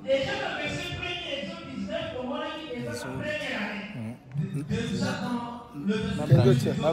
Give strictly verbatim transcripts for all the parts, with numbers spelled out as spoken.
Déjà dans le verset premier, Exode dix-neuf, comment on a dit que c'est la première année. Déjà dans le verset premier, qu'il s'agit de la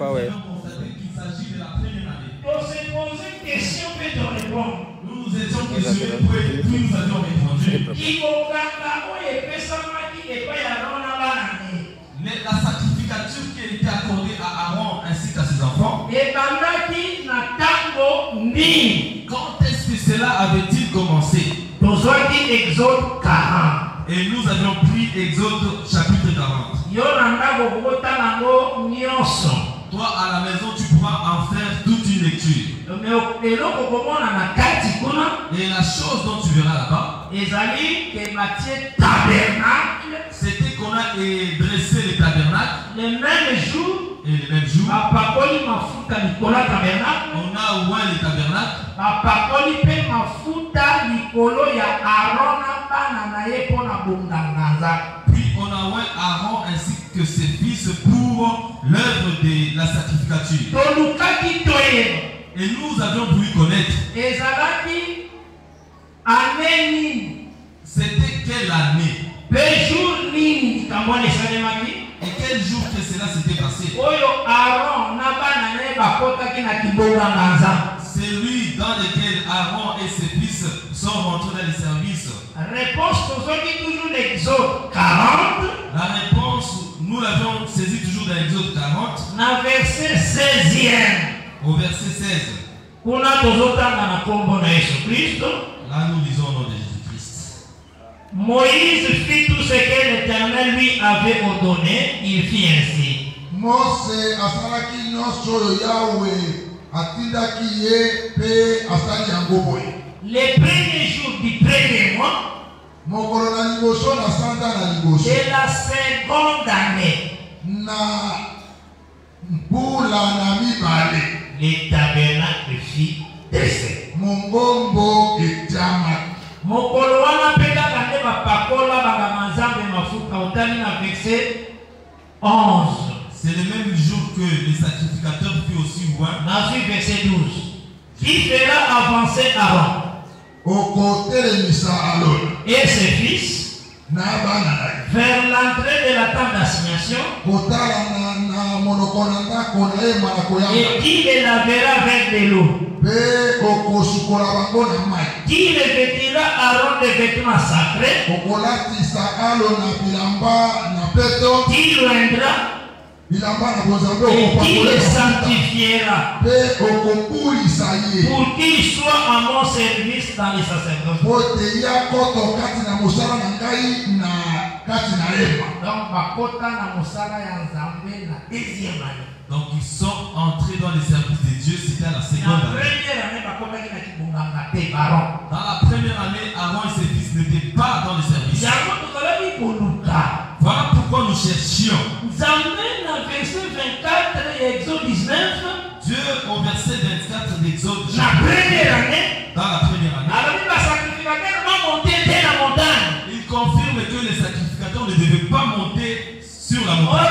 première année. On s'est posé une question, peut te répondre. Nous nous étions questionnés, puis nous avions répondu. Mais la sacrificature qui a été accordée à Aaron ainsi qu'à ses enfants, quand est-ce que cela avait-il commencé? Exode quarante. Et nous avions pris Exode chapitre quarante. Toi à la maison tu pourras en faire toute une lecture. Et la chose dont tu verras là-bas, c'était qu'on a dressé les tabernacles. Les mêmes jours. Et les mêmes jours, on a ouvert les tabernacles. Puis on a ouvert Aaron ainsi que ses fils pour l'œuvre de la sacrificature. Et nous avions voulu connaître. C'était quelle année? Et quel jour que cela s'était passé? Celui dans lequel Aaron et ses fils sont rentrés dans les services. Réponse toujours d'Exode quarante. La réponse, nous l'avions saisi toujours dans Exode quarante. Dans verset seizième. Au verset seize. Là nous lisons au nom de Jésus-Christ. Moïse fit tout ce que l'Éternel lui avait ordonné, il fit ainsi. Mose asalaki nyonso Yahweh atindaki ye pe asali yango boye. Les premiers jours du premier mois mokolo na liboso na sanda na liboso de la seconde année na mpula na mibale les tabernacles fit descendre. Mongombo etiamaki. Mokolo wana peka kande bapakola bagamazambe mafuta otali na verset onze. C'est le même jour que les sacrificateurs furent aussi loin. Dans le verset douze. Qui fera avancer Aaron et ses fils vers l'entrée de la tente d'assignation et qui les lavera avec de l'eau. Qui revêtira Aaron de vêtements sacrés. Qui l'oindra et qui le sanctifiera pour qu'il soit à mon service dans les sacerdoces. Donc ils sont entrés dans les services de Dieu, c'était la seconde année. Dans la première année, Aaron et ses fils n'étaient pas dans les services. Voilà pourquoi nous cherchions. Verset vingt-quatre et Exode dix-neuf. Dieu au verset vingt-quatre d'Exode. La première année. Dans la première année. Il confirme que les sacrificateurs ne devaient pas monter sur la montagne.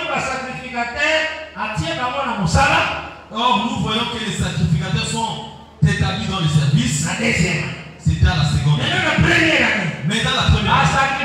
Or nous voyons que les sacrificateurs sont établis dans le service. La deuxième. C'était à la seconde année. Mais dans la première année. Mais dans la première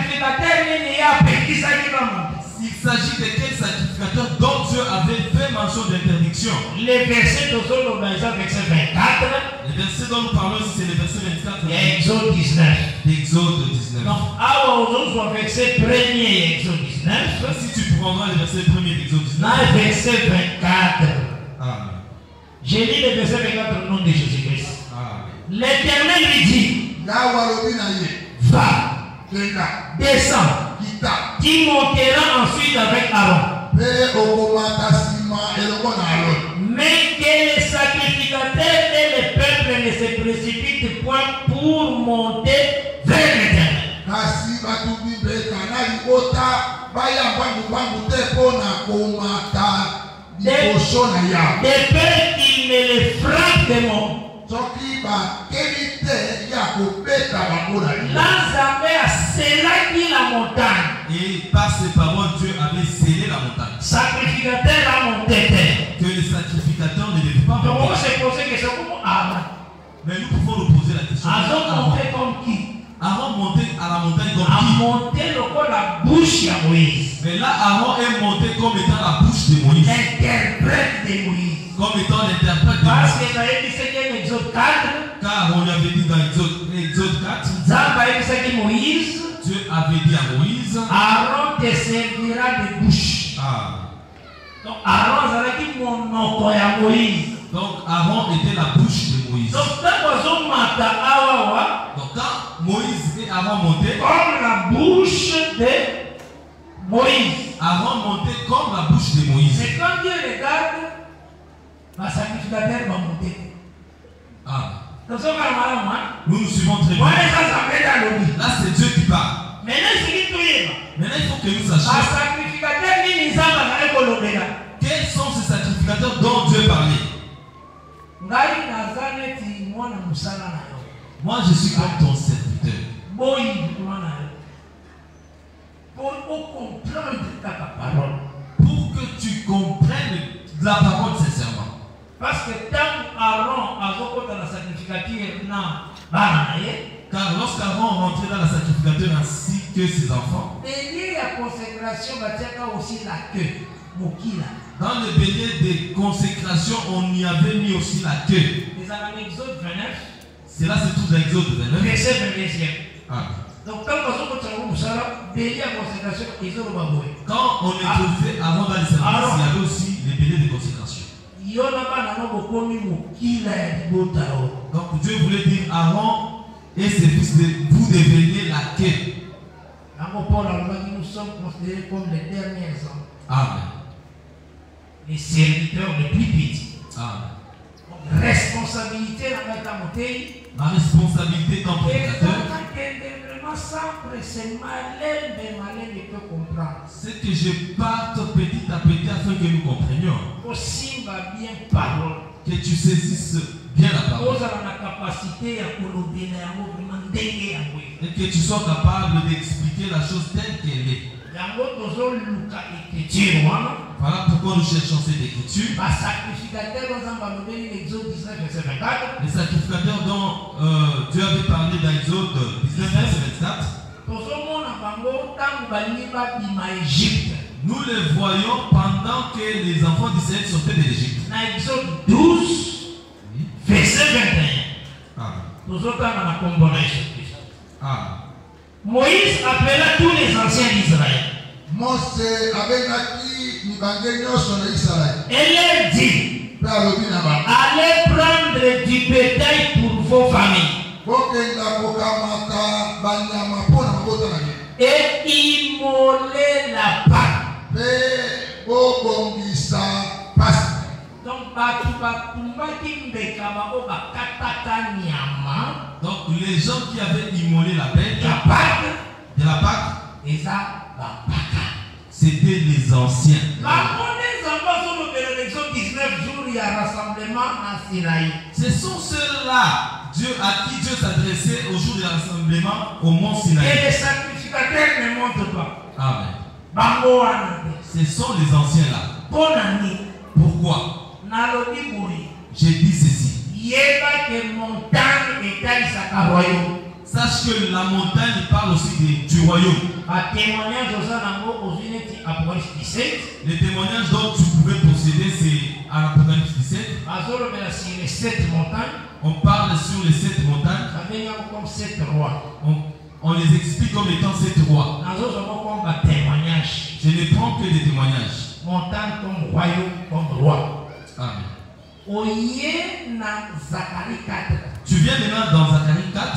année. Il s'agit de quel sacrificateur dont Dieu avait fait mention d'interdiction. Les versets de verset vingt-quatre. Les versets dont nous parlons ici, c'est le verset vingt-quatre. Et Exode dix-neuf. Exode dix-neuf. Donc, alors, verset premier Exode dix-neuf. Si tu prendras le verset premier d'Exode dix-neuf. Dans le verset vingt-quatre. Amen. J'ai lu le verset vingt-quatre au nom de Jésus-Christ. L'Éternel lui dit, va, descends, qui montera ensuite avec Aaron. Mais que les sacrificateurs et les peuples ne se précipitent point pour monter vers l'Éternel. De peur qu'il ne les frappe de mort. L'Anzambe a scellé la montagne. Et par ses paroles, Dieu avait scellé la montagne. Sacrificateur a monté. Que les sacrificateurs ne devaient pas monter. Donc on s'est posé question comment Aaron. Mais nous pouvons nous poser la question. Aaron montait comme qui? Aaron montait monté la bouche de Moïse. Mais là, Aaron est monté comme étant la bouche de Moïse. L'interprète de Moïse. Comme étant l'interprète de Moïse. Parce que dans Exode quatre. Car on lui avait dit dans Exode quatre. Moïse. Dieu avait dit à Moïse. Aaron te servira de bouche. Ah. Donc Aaron a dit mon nom à Moïse. Donc Aaron était la bouche de Moïse. Donc quand Moïse et Aaron montaient comme la bouche de Moïse. Aaron montait comme la bouche de Moïse. Mais quand Dieu regarde, le sacrificateur va monter. Ah. Nous nous suivons très bien. Là c'est Dieu qui parle. Maintenant il faut que nous sachions. Quels sont ces sacrificateurs dont Dieu parlait? Moi je suis comme ton serviteur. Pour comprendre ta parole. Pour que tu comprennes la parole sincèrement. Parce que tant Aaron a dans la sacrificature, car lorsqu'Aaron rentrait dans la sacrificature ainsi que ses enfants, bélier à consécration aussi la queue. Dans le bélier de consécration, on y avait mis aussi la queue. Exode vingt-neuf. Cela se trouve dans Exode vingt-neuf. Verset vingt-deux. Ah. Donc quand on bélier à consécration, quand on introduisait avant dans les services, il y avait aussi les béliers de consécration. Donc Dieu voulait dire Aaron et ses fils, de, vous devenez la queue. Nous sommes considérés comme les derniers hommes. Amen. Les serviteurs les plus petits. Amen. Responsabilité dans la montée. Ma responsabilité comme prédicateur. C'est que je parte petit à petit afin que nous comprenions. Aussi va bien parole. Que tu saisisses bien la parole. Et que tu sois capable d'expliquer la chose telle qu'elle est. Voilà pourquoi nous cherchons cette écriture. Les sacrificateurs dont euh, Dieu avait parlé dans Exode dix-neuf, verset vingt-quatre. Nous les voyons pendant que les enfants d'Israël sortaient de l'Égypte. Exode douze, verset vingt et un. Ah. Moïse appela tous les anciens d'Israël. Et leur dit, allez prendre du bétail pour vos familles. Et immoler la Pâque. Donc, donc les gens qui avaient immolé la bête de la Pâque, c'était les anciens. Ce sont ceux-là Dieu, à qui Dieu s'adressait au jour du rassemblement au mont Sinaï. Et les sacrificateurs ne montent pas. Amen. Ce sont les anciens là. Pourquoi? J'ai dit ceci. Sache que la montagne parle aussi de, du royaume. Les témoignages dont tu pouvais posséder, c'est à l'Apocalypse dix-sept. On parle sur les sept montagnes. On, on les explique comme étant sept rois. Je ne prends que des témoignages. Montagne comme royaume, comme roi. Amen. Tu viens maintenant dans Zacharie quatre.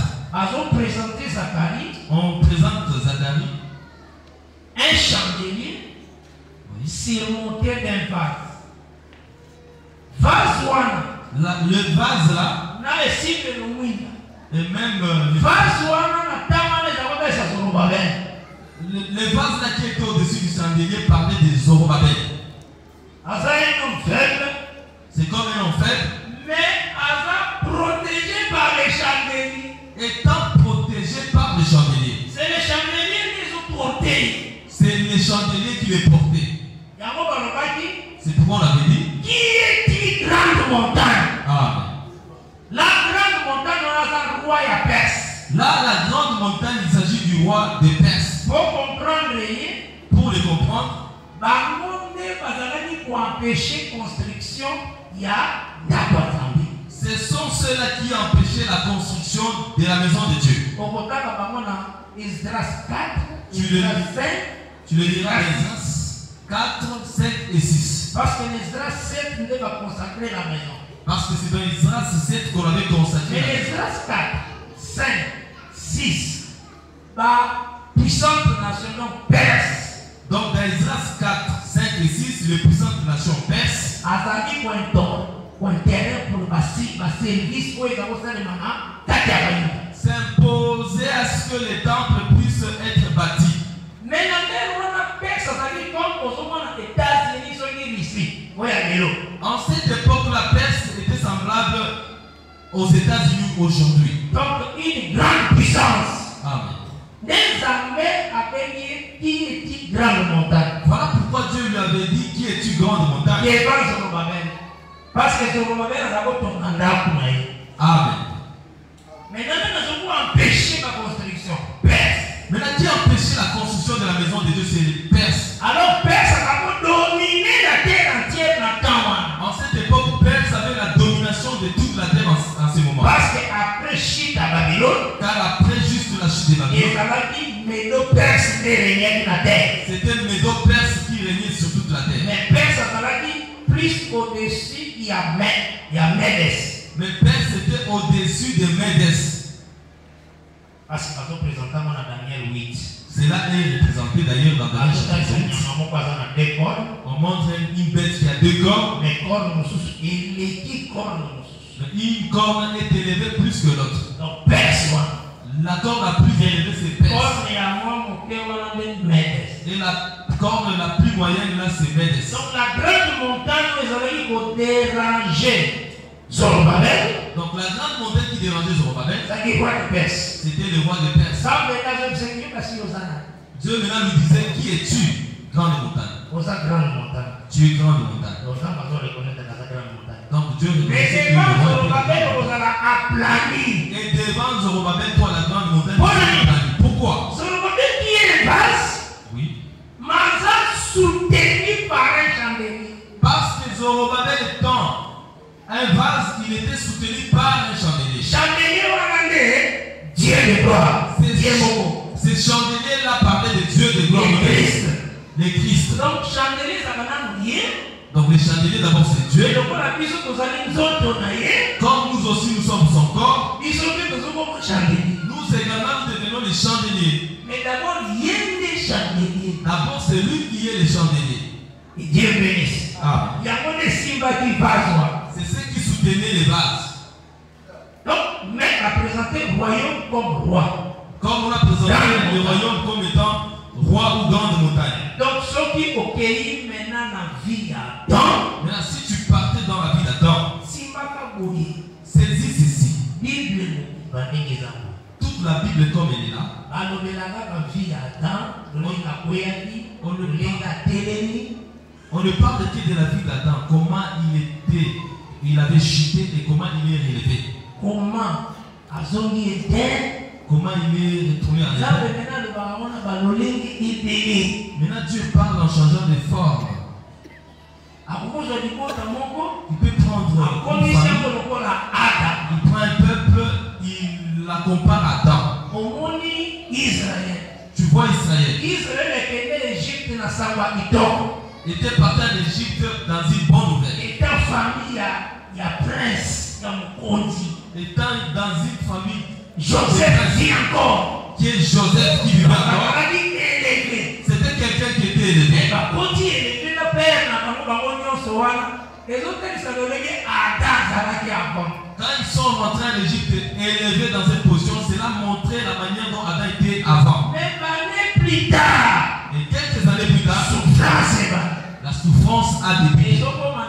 On présente Zacharie. Un chandelier oui. surmonté d'un vase. Vase La, le vase là. Et même euh, le vase le, le vase là qui était au-dessus du chandelier parlait des Zorobabel. C'est comme un homme faible. Mais Asa protégé par les chandeliers. Étant protégé par les chandeliers. C'est les chandeliers qui sont portés. C'est les chandeliers qui les portaient. C'est pourquoi on avait dit. Qui est une grande montagne? Ah. La grande montagne, on a un roi et Perse. Là, la grande montagne, il s'agit du du roi des Perses. Pour comprendre, pour les comprendre, construction, il y a ce sont ceux-là qui empêchaient la construction de la maison de Dieu. Tu le, tu le liras Esdras quatre, cinq et six. Parce que l'Esdras sept ne va consacrer la maison. Parce que c'est dans Esdras sept qu'on avait consacré. Mais l'Esdras quatre, cinq, six, la puissante nation perse. Donc dans Esdras quatre, cinq et six, les puissantes nations perses Azali pour un temps, pour un terrain pour le service pour les s'imposer à ce que les temples puissent être bâtis. Mais la terre, on a perse, Azali comme aux États-Unis, sont ici. En cette époque, la Perse était semblable aux États-Unis aujourd'hui. Donc une grande puissance. Amen. Des armées appelées qui est grande montagne. Voilà pourquoi Dieu lui avait dit qui es-tu grande montagne. Parce que Zorobabel a d'abord ton mandat pour moi. Amen. Maintenant, nous avons empêché ma construction. Perse. Maintenant, qui a empêché la construction de la maison de Dieu, c'est les Perses. Alors, Perse a dominé la terre entière dans le temps. En cette époque, Perse avait la domination de toute la terre en, en ce moment. Parce qu'après chute à Babylone, car après juste la chute de Babylone, Médo-Perse régnait sur la terre. C'était le Médo-Perse qui régnait sur toute la terre. Mais Perse a dit plus au-dessus, il y a Médès. Mais Perse était au-dessus de Médès. Parce que nous présentons dans Daniel huit. Cela est représenté d'ailleurs dans Daniel huit. On montre une bête qui a deux cornes. Mais cornes, il est qui corne? Une corne est élevée plus que l'autre. Donc Perse, la corne la plus élevée c'est Perse. Et la corne la plus moyenne là c'est Médès. Donc la grande montagne les ont dérangé Zorobabel. Donc la grande montagne qui dérangeait Zorobabel, c'était le roi de Perse. C'était le roi de Perse. Dieu maintenant lui disait qui es-tu, grande montagne? Tu es grande montagne. Donc Dieu lui disait que et devant Zorobabel, toi la grande montagne. Pourquoi? Zorobabel qui est le base. Oui. Maza soutenu par un chandelier. Parce que Zorobabel étant un vase, il était soutenu par un chandelier. Chandelier Wagandé, Dieu de gloire. Ces chandeliers-là parlaient de Dieu de gloire. Le Christ. Le Christ. Donc chandelier, ça va nous lier. Donc les chandeliers d'abord c'est Dieu. Comme nous aussi nous sommes son corps, nous également nous devenons les chandeliers. Mais d'abord il y a des chandeliers. D'abord c'est lui qui est les chandeliers. Et Dieu bénisse. Ah. Il y a des Simba qui vases. C'est ceux qui soutenaient les vases. Donc même à présenter le royaume comme roi. Comme on a présenté le royaume comme étant roi ou grande montagne. Donc ceux qui au pays maintenant la vie à temps. Maintenant si tu partais dans la vie d'Adam, saisis ceci. Toute la Bible comme elle est là. On ne parle que de la vie d'Adam, comment il était, il avait chuté et comment il est relevé. Comment Comment il est retourné en Éden. Maintenant Dieu parle en changeant de forme. Il peut prendre une famille, il prend un peuple, il la compare à Adam. Tu vois Israël. Israël était parti en Égypte dans une bonne nouvelle. Étant famille, il y a prince, il y a Mokondi. Étant dans une famille, Joseph vit encore. Qui est Joseph qui vit encore. C'était quelqu'un qui était élevé. Quand ils sont rentrés en Égypte, élevés dans cette position, cela montrait la manière dont Adam était avant. Même année plus tard, et quelques années plus tard, souffrance, la souffrance a débuté.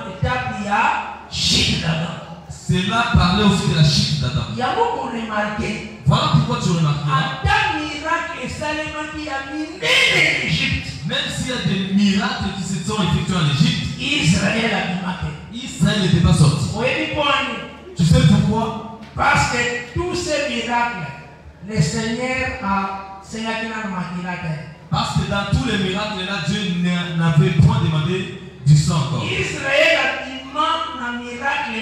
Cela parlait aussi de la chute d'Adam. Voilà pourquoi tu remarques. Même s'il y a des miracles qui se sont effectués en Égypte, Israël a Israël n'était pas sorti. Tu sais pourquoi? Parce que tous ces miracles le Seigneur a parce que dans tous les miracles là, Dieu n'avait point demandé du sang encore. Israël a dit un miracle.